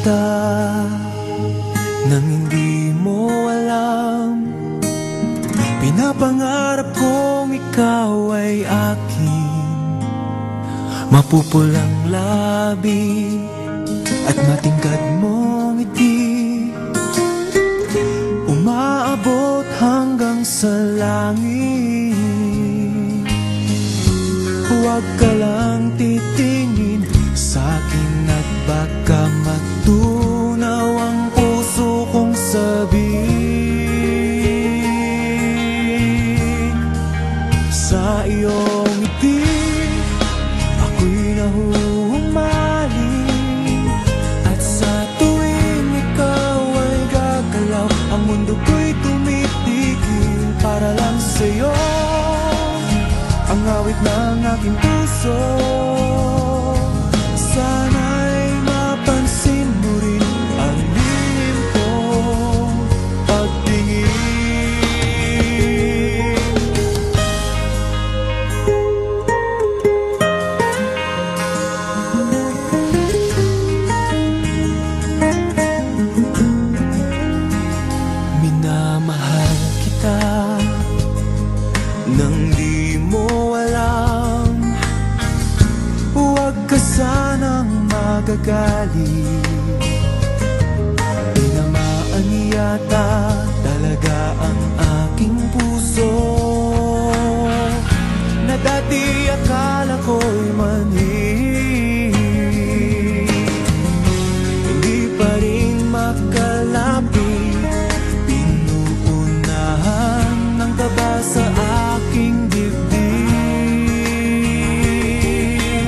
kita nang hindi mo alam. Pinapangarap kong ikaw ay akin, mapupulang labi at matingkad mong ngiti, umaabot hanggang sa langit. Huwag ka lang titingin sa'kin at baka matunaw ang puso kong sabihin. Sa iyong ngiti ako'y nahuhumaling, at sa tuwing ikaw ay gagalaw, ang mundo ko'y tumitigil para lang sa'yo. Ang awit ng aking puso, sana'y mapansin mo rin ang lihim kong pagtingin. Minamahal kita nang di mo alam. Huwag ka sanang magagalit, tinamaan yata talaga ang aking puso, na dati akala ko'y manhid. Hindi pa rin makalapit, pinuunahan ng kaba sa aking dibdib.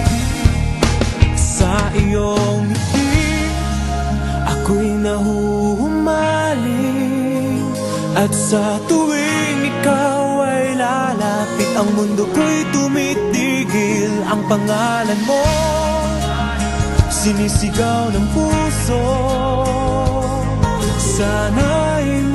Sa iyong ngiti ako'y nahuhumaling, at sa tuwing ikaw ay lalapit, ang mundo ko'y tumitigil. Ang pangalan mo sinisigaw ng puso, sana'y